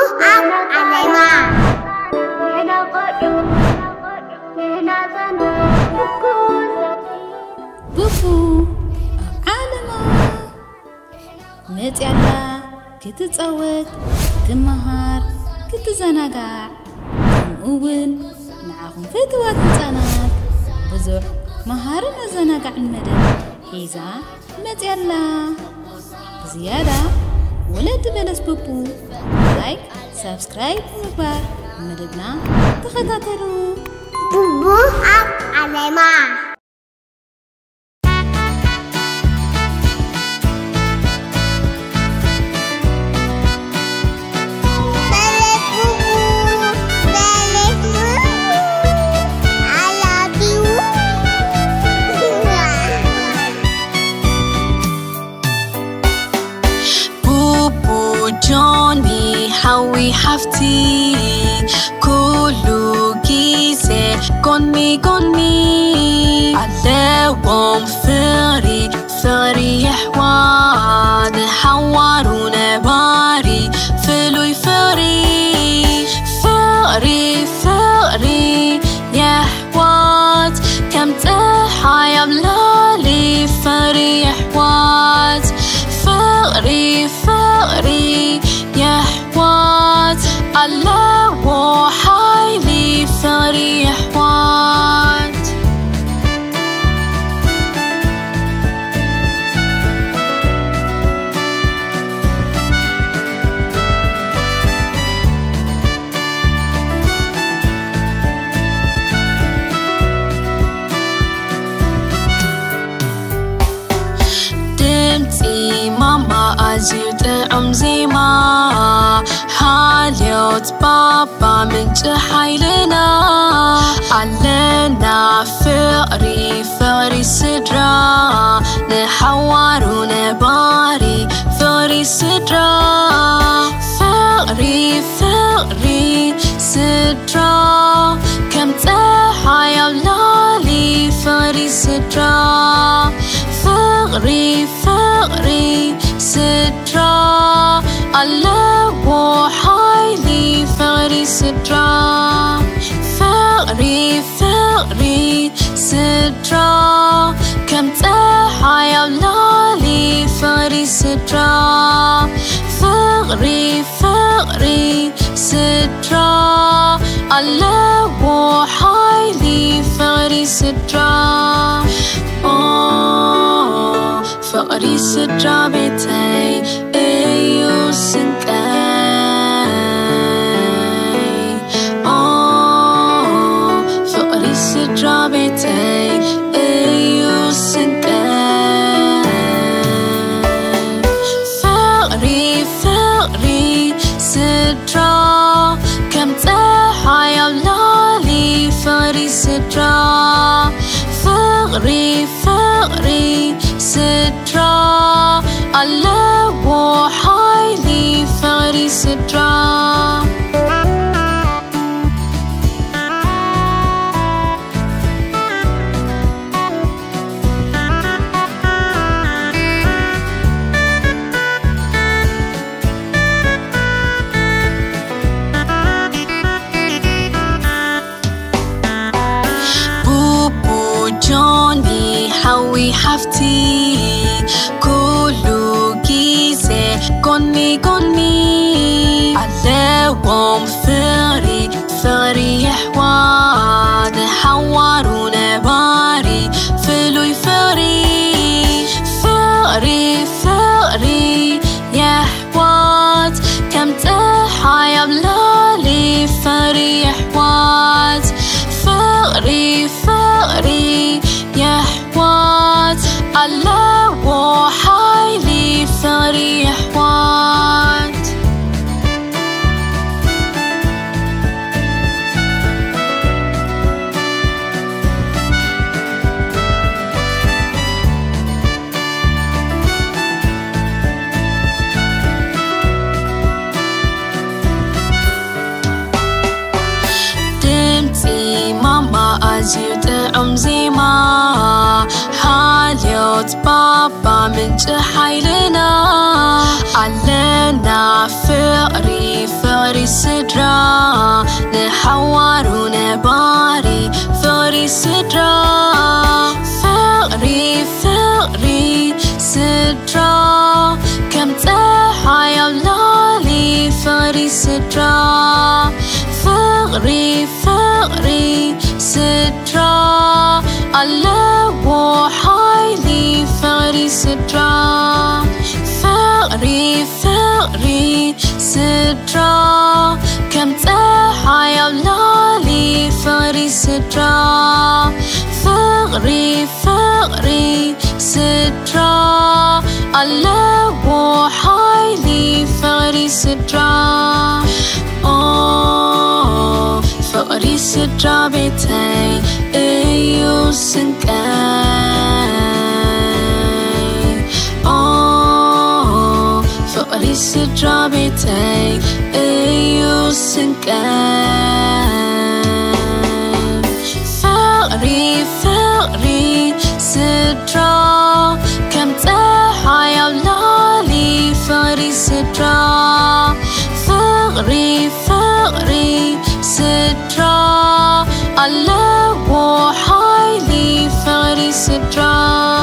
بوبو عالما متيالا كتتصوت كمهار كتزناقع كمؤون معاهم فتوات نصانات بزح مهارنا زناقع المدن حيزا متيالا زيادة ولد بلس بوبو لايك سبسكرايب مبار مددنا تخطاترو بوبو عالما جوني حوي حفتي كله جيزة قني علوم فري يحوان حوارون باري فلوي فري يحوات كم تحايا ملالي فري يحوات فري يحوات الله وحايلي فري يحوات دمتي ماما أزيد زيما حاليوت بابا من جحيلنا علينا فري سدرا نحوار ونباري فري سدرا فري سدرا كم تحيا لالي فري سدرا فري سدرا الله وحايلي فري سدرا فري سدرا كم تحيا لالي فري سدرا فري سدرا الله وحايلي فري سدرا فري سدرا بيتي ايو سنكاي فري سدرا بيتي ايو سنكاي فري سدرا كم تحايا لالي فري سدرا فري سدرا الله وحايلي فري سدرا بوبو جوني حوي حفتي كله جيزة قني علوم فري يحوان حوارون باري فلوي فري يحوات كم تحايا ملالي فري يحوات فري يحوات الله وحايلي فري يحوات دمتي ماما أزيد زيما حاليوت بابا من جحيلنا علينا فري فقري سدرا نحوار ونباري فقري سدرا فقري سدرا كم تحيا لالي فقري سدرا فقري سدرا الله وحيلي فقري سدرا فقري سدرا كم تحيا لالي فقري سدرا فقري سدرا الله وحيلي فقري سدرا فقري سدرا بيتي ايو سنكاي فقري سدرا بيتي ايو سنكاي فقري سدرا كم تحيا لالي فقري سدرا فقري سدرا الله وحيلي فقري سدرا